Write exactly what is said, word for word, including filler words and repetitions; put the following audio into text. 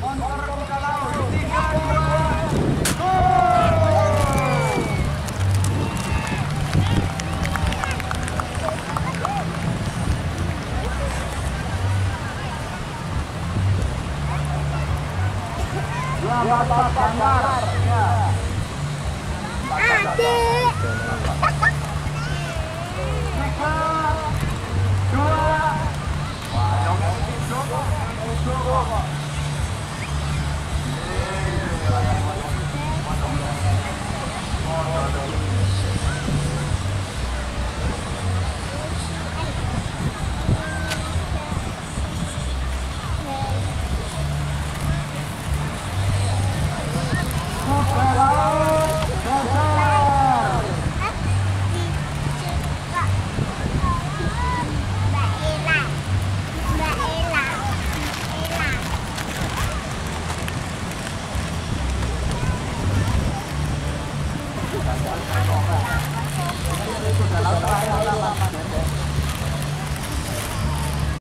Bapak Bandar. Adik. Tiga, dua, Hãy subscribe cho kênh Ghiền Mì Gõ để không bỏ lỡ những video hấp dẫn.